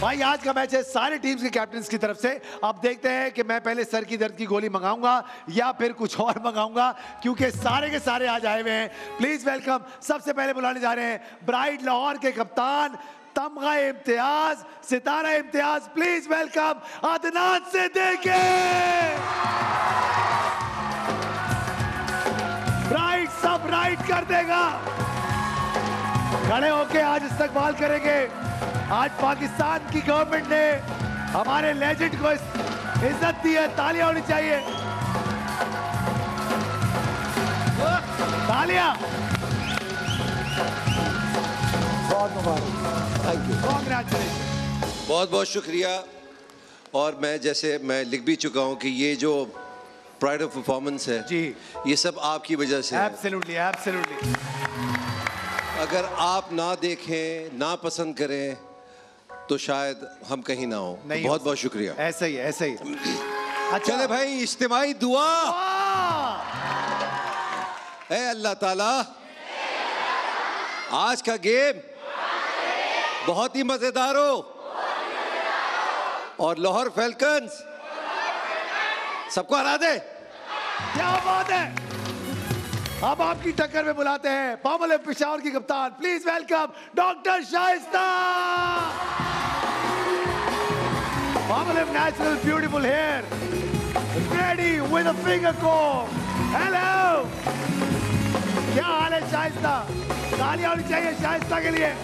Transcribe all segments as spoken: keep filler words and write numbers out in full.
भाई आज का मैच है सारे टीम्स के कैप्टन्स की तरफ से। अब देखते हैं कि मैं पहले सर की दर्द की गोली मंगाऊंगा या फिर कुछ और मंगाऊंगा, क्योंकि सारे के सारे आज आए हुए हैं। प्लीज वेलकम, सबसे पहले बुलाने जा रहे हैं ब्राइट लाहौर के कप्तान Tamgha Imtiaz, Sitara Imtiaz. Please welcome Adnan Siddiqui. Bright सब राइट कर देगा। खड़े होके आज इस्तकबाल करेंगे। आज पाकिस्तान की गवर्नमेंट ने हमारे लेजेंड को इज्जत दी है, तालियां होनी चाहिए। तालियां। बहुत मुबारक, थैंक यू, कांग्रेचुलेशन। बहुत बहुत शुक्रिया। और मैं जैसे मैं लिख भी चुका हूं कि ये जो प्राइड ऑफ परफॉर्मेंस है जी, ये सब आपकी वजह से है। Absolutely absolutely. अगर आप ना देखें, ना पसंद करें तो शायद हम कहीं ना हो। तो बहुत बहुत शुक्रिया। ऐसा ही ऐसा ही। अच्छा चले भाई, इज्तिमाई दुआ। ए अल्लाह ताला, आज का गेम बहुत ही मजेदार हो और लाहौर फैल्कन्स सबको हरा दे। क्या बात है। अब आपकी टक्कर में बुलाते हैं पामोले पेशावर की कप्तान। Please welcome doctor Shaista. Palmolive natural beautiful hair, ready with a finger comb. Hello, क्या हाल है शाइस्ता? तालियां होनी चाहिए शाइस्ता के लिए।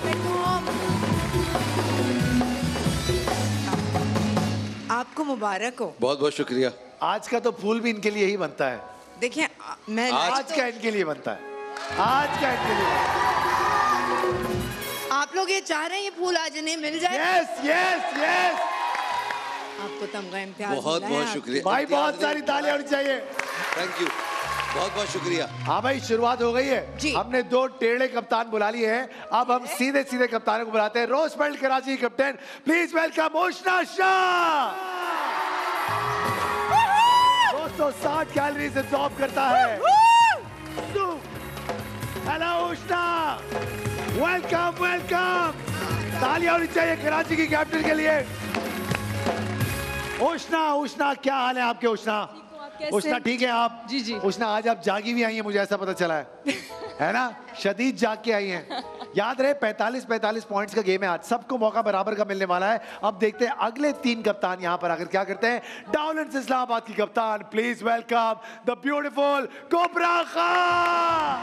आपको मुबारक हो। बहुत बहुत शुक्रिया। आज का तो फूल भी इनके लिए ही बनता है। देखिए मैं आज, आज तो... का इनके लिए बनता है। आज का इनके लिए। आप लोग ये चाह रहे हैं ये फूल आज इन्हें मिल जाए? Yes yes yes. आपको तमगा इम्तियाज बहुत बहुत शुक्रिया भाई। बहुत सारी तालियां होनी चाहिए। थैंक यू, बहुत बहुत शुक्रिया। हाँ भाई, शुरुआत हो गई है जी। हमने दो टेढ़े कप्तान बुला लिए हैं। अब हम सीधे सीधे कप्तानों को बुलाते हैं। रोजमेल्ट Karachi captain, please welcome Ushna Shah. दो सौ साठ कैलोरी से ड्रॉप करता है। Hello Ushna, welcome welcome. तालियां होनी चाहिए कराची की कैप्टन के लिए। उष्णा उष्णा क्या हाल है आपके? उष्णा उष्णा ठीक है आप? जी जी। उष्णा आज आप जागी भी आई हैं, मुझे ऐसा पता चला है है ना? शदीद जाग के आई हैं। याद रहे पैंतालीस पैंतालीस पॉइंट्स का गेम है आज, सबको मौका बराबर का मिलने वाला है। अब देखते हैं अगले तीन कप्तान यहाँ पर आकर क्या करते हैं। डाउनलैंड्स इस्लामाबाद की कप्तान, please welcome the beautiful Kubra Khan.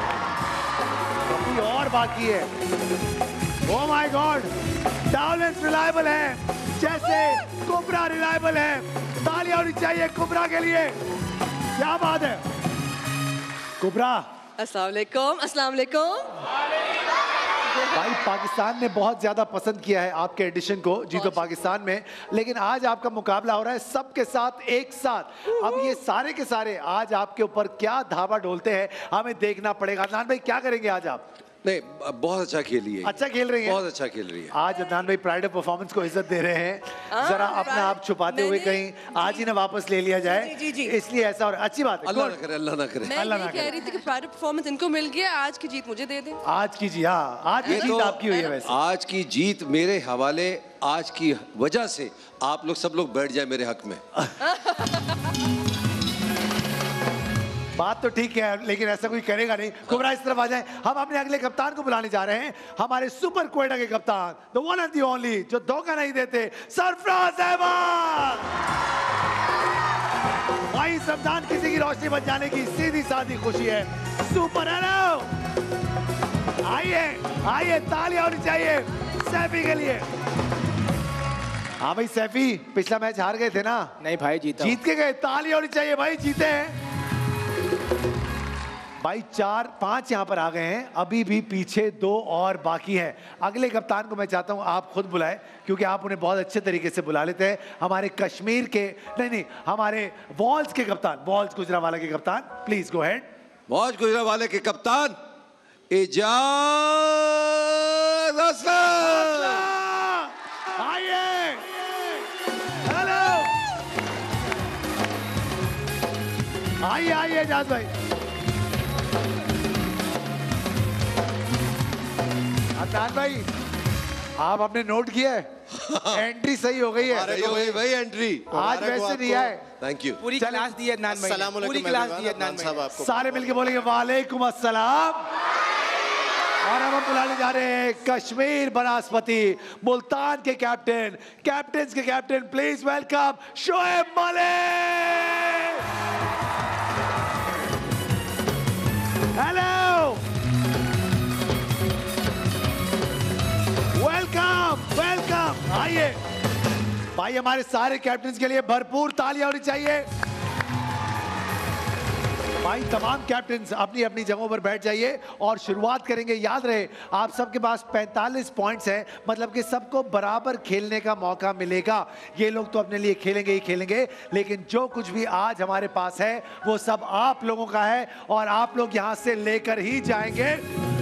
और बाकी है। Oh my god, Downlands reliable है जैसे कोबरा रिलायबल है। तालियां होनी चाहिए कोबरा के लिए। क्या बात है कोबरा। अस्सलाम वालेकुम। अस्सलाम वालेकुम। भाई पाकिस्तान ने बहुत ज्यादा पसंद किया है आपके एडिशन को, जी तो पाकिस्तान में, लेकिन आज आपका मुकाबला हो रहा है सबके साथ एक साथ। अब ये सारे के सारे आज आपके ऊपर क्या धावा डोलते हैं हमें देखना पड़ेगा। अदनान भाई क्या करेंगे आज आप? नहीं, बहुत अच्छा खेली है। अच्छा खेल रही है, बहुत अच्छा खेल रही है। आज अदनान भाई प्राइड ऑफ परफॉर्मेंस को इज्जत दे रहे हैं। जरा अपना आप छुपाते हुए कहीं आज ही ना वापस ले लिया जाए, जी, जी, जी। इसलिए ऐसा। और अच्छी बात है, अल्लाह ना करे, अल्लाह ना करे। मैं ये कह रही थी कि प्राइड ऑफ परफॉर्मेंस इनको मिल गया, आज की जीत मुझे दे दें। आज की जी, हाँ आज की जीत आपकी हुई है। वैसे आज की जीत मेरे हवाले, आज की वजह से आप लोग सब लोग बैठ जाए मेरे हक में। बात तो ठीक है, लेकिन ऐसा कोई करेगा नहीं। कुबरा इस तरफ आ जाए। हम अपने अगले कप्तान को बुलाने जा रहे हैं, हमारे सुपर क्वेटा के कप्तान, the one and the only, जो धोखा नहीं देते, सरफराज अहमद। भाई रमजान किसी की रोशनी बच जाने की सीधी सादी खुशी है। सुपर हेलो, आइए आइए, तालियां होनी चाहिए सैफी के लिए। हाँ भाई सैफी, पिछला मैच हार गए थे ना? नहीं भाई, जीता जीत के गए। तालियां होनी चाहिए भाई, जीते हैं भाई। चार पांच यहां पर आ गए हैं, अभी भी पीछे दो और बाकी हैं। अगले कप्तान को मैं चाहता हूं आप खुद बुलाएं, क्योंकि आप उन्हें बहुत अच्छे तरीके से बुला लेते हैं। हमारे कश्मीर के नहीं नहीं हमारे वॉल्स के कप्तान, वॉल्स गुजरावाला के कप्तान, please go head. Walls Gujranwala के कप्तान एजाज असलम, आइए। हेलो, आइए आइए एजाज भाई। अदनान भाई, आप आपने नोट किया है एंट्री सही हो गई है। सही हो गई भाई एंट्री। आज वैसे नहीं आए। Thank you. पूरी क्लास दी है अदनान भाई ने, पूरी क्लास दी है अदनान भाई ने। सारे मिलके बोलेंगे वालेकुम अस्सलाम। और अब हम बुलाने जा रहे हैं कश्मीर बनास्पति मुल्तान के कैप्टन, कैप्टन के captain, please welcome Shoaib Malik. Hello, welcome welcome. आइए भाई, हमारे सारे कैप्टन के लिए भरपूर तालियां होनी चाहिए। भाई तमाम कैप्टन अपनी अपनी जगहों पर बैठ जाइए और शुरुआत करेंगे। याद रहे आप सबके पास पैंतालीस पॉइंट्स हैं, मतलब कि सबको बराबर खेलने का मौका मिलेगा। ये लोग तो अपने लिए खेलेंगे ही खेलेंगे, लेकिन जो कुछ भी आज हमारे पास है वो सब आप लोगों का है और आप लोग यहां से लेकर ही जाएंगे।